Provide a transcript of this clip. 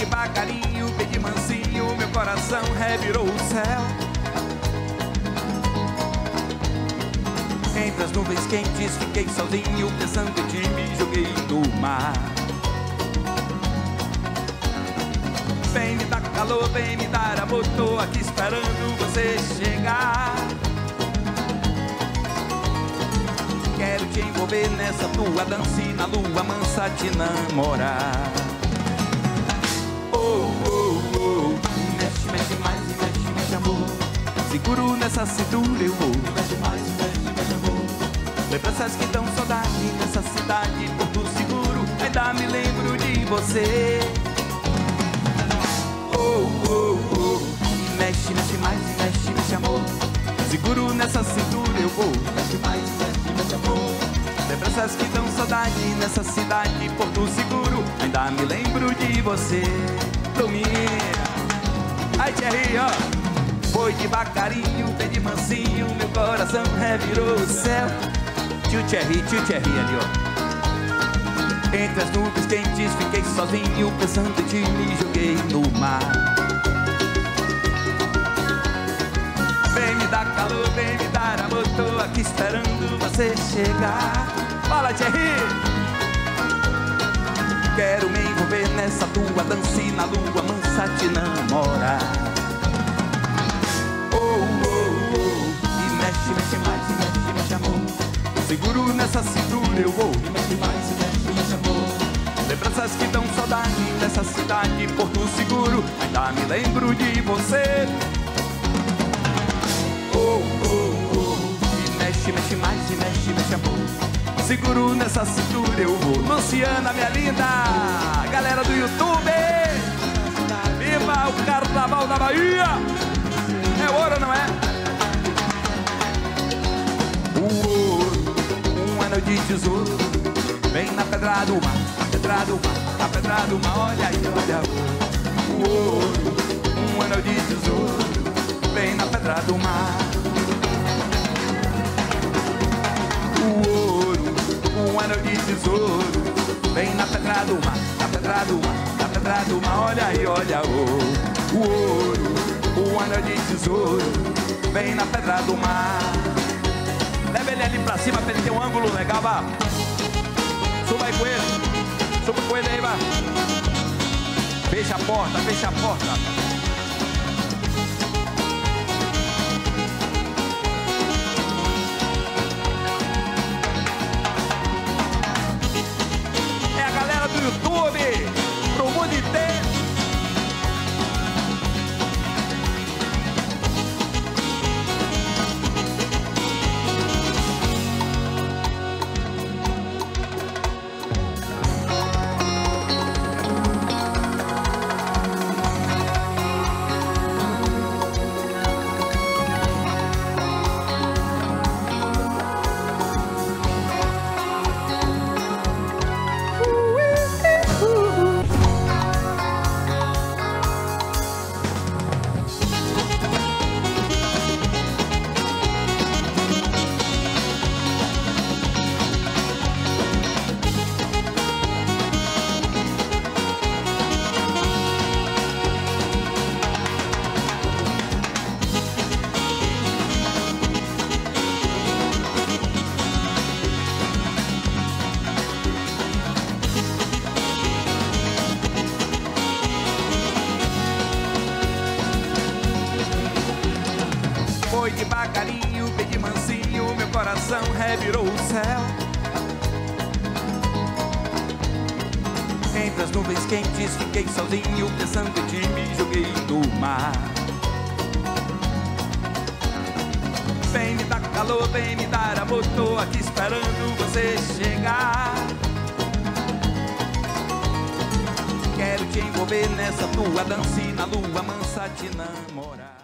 devagarinho, bem de mansinho, meu coração revirou o céu. Entre as nuvens quentes fiquei sozinho, pensando em ti, me joguei no mar. Vem me dar calor, vem me dar amor, tô aqui esperando você chegar. Quero te envolver nessa tua dança e na lua mansa te namorar. Oh, oh, oh, mexe, mexe mais e mexe, mexe amor. Seguro nessa cintura eu vou. Mexe mais e mexe, mexe amor. Lembranças que dão saudade nessa cidade, Porto Seguro, ainda me lembro de você. Oh, oh, oh, mexe, mexe mais e mexe, mexe amor. Seguro nessa cintura eu vou. Mexe mais e mexe, mexe amor. Lembranças que dão saudade nessa cidade, Porto Seguro, ainda me lembro de você. Domingo. Ai, Thierry, ó. Foi devagarinho, bem de mansinho, meu coração revirou o céu. Tio Thierry ali, ó. Entre as nuvens quentes fiquei sozinho, pensando em ti, me joguei no mar. Vem me dar calor, vem me dar amor, tô aqui esperando você chegar. Fala, Thierry! Quero me envolver nessa tua dança e na lua mansa te namorar. Oh, oh, oh, e mexe, mexe mais e mexe, mexe amor. Seguro nessa cintura eu vou. E mexe mais e mexe, mexe amor. Lembranças que dão saudade dessa cidade, Porto Seguro, ainda me lembro de você. Oh, oh, oh, e mexe, mexe mais e mexe, mexe amor. Seguro nessa cintura eu vou. Luciana, minha linda, galera do YouTube, viva o Carnaval da Bahia. É ouro, não é? O ouro, um anel de tesouro, vem na pedra do mar, na pedra do mar, na pedra do mar, olha aí, olha o ouro, um anel de tesouro, vem na pedra do mar. O ouro, um anel de tesouro, vem na pedra do mar, na pedra do mar, na pedra do mar, olha aí, olha o ouro, um anel de tesouro, vem na pedra do mar. Leva ele ali pra cima pra ele ter um ângulo legal, vá. Suba aí com ele. Suba com ele aí, vá. Fecha a porta, fecha a porta. É a galera do YouTube, pro mundo inteiro. Foi devagarinho, bem de mansinho, meu coração revirou o céu. Entre as nuvens quentes fiquei sozinho, pensando em ti, me joguei no mar. Vem me dar calor, vem me dar amor, tô aqui esperando você chegar. Quero te envolver nessa tua dança e na lua mansa te namorar.